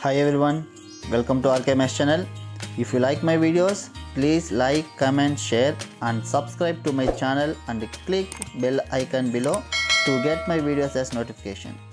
Hi everyone, welcome to RKMS channel. If you like my videos, please like, comment, share and subscribe to my channel and click bell icon below to get my videos as notification.